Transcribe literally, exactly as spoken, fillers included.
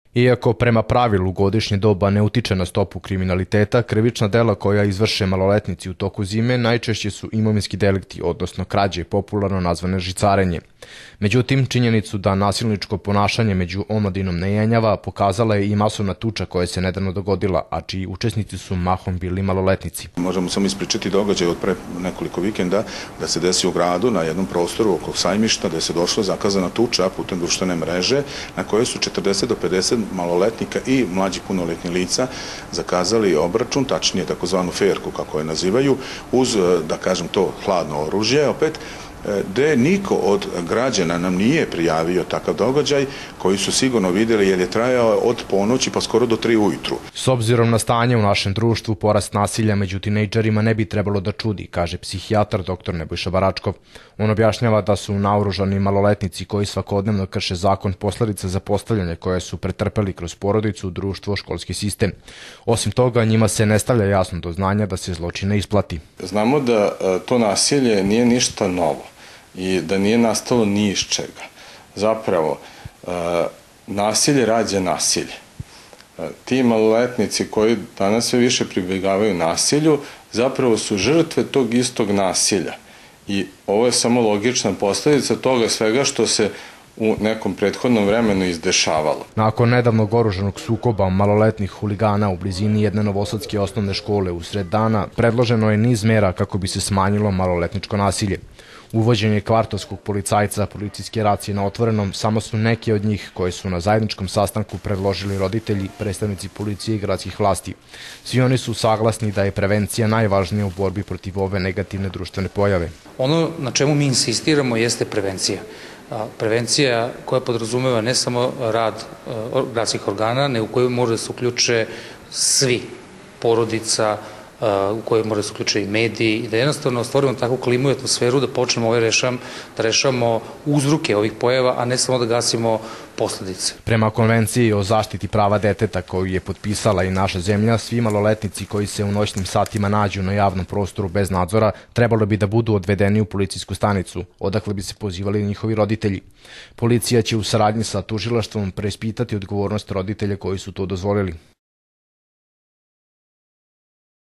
Iako prema pravilu godišnje doba ne utiče na stopu kriminaliteta, krivična dela koja izvrše maloletnici u toku zime najčešće su imovinski delikti, odnosno krađe, popularno nazvane žicarenje. Međutim, činjenicu da nasilničko ponašanje među omladinom ne jenjava pokazala je i masovna tuča koja se nedavno dogodila, a čiji učesnici su mahom bili maloletnici. Možemo samo ispričati događaj od pre nekoliko vikenda da se desi u gradu na jednom prostoru oko Sajmišta, da se došla zakazana tuča putem društvene mreže na kojoj su četrdeset do pedeset maloletnika i mlađi punoletni lica zakazali obračun, tačnije takozvanu ferku kako je nazivaju, uz, da kažem to, hladno oružje, opet, gde niko od građana nam nije prijavio takav događaj koji su sigurno vidjeli jer je trajao od ponoći pa skoro do tri ujutru. S obzirom na stanje u našem društvu, porast nasilja među tinejdžerima ne bi trebalo da čudi, kaže psihijatar doktor Nebojša Baračkov. On objašnjava da su naoružani maloletnici koji svakodnevno krše zakon posledica zapostavljanja koje su pretrpeli kroz porodicu, društvo, školski sistem. Osim toga, njima se ne stavlja jasno do znanja da se zločin ne isplati. Znamo da to nasilje nije ništa novo i da nije nastalo ni iz čega. Zapravo, nasilje rađa nasilje. Ti maloletnici koji danas sve više pribjegavaju nasilju, zapravo su žrtve tog istog nasilja. I ovo je samo logična posljedica toga svega što se u nekom prethodnom vremenu izdešavalo. Nakon nedavnog oružanog sukoba maloletnih huligana u blizini jedne novosadske osnovne škole usred dana, predloženo je niz mera kako bi se smanjilo maloletničko nasilje. Uvođenje kvartovskog policajca, policijske racije na otvorenom, samo su neke od njih koje su na zajedničkom sastanku predložili roditelji, predstavnici policije i gradskih vlasti. Svi oni su saglasni da je prevencija najvažnija u borbi protiv ove negativne društvene pojave. Ono na čemu mi insistiramo jeste prevencija. Prevencija koja podrazumeva ne samo rad gradskih organa, nego u kojoj može da se uključe svi, porodica, u kojoj može da se uključe i mediji, i da jednostavno stvorimo takvu klimu i atmosferu da počnemo ovaj rešam, da rešamo uzroke ovih pojava, a ne samo da gasimo posledice. Prema konvenciji o zaštiti prava deteta koju je potpisala i naša zemlja, svi maloletnici koji se u noćnim satima nađu na javnom prostoru bez nadzora trebalo bi da budu odvedeni u policijsku stanicu, odakle bi se pozivali njihovi roditelji. Policija će u saradnji sa tužilaštvom preispitati odgovornost roditelja koji su to dozvolili.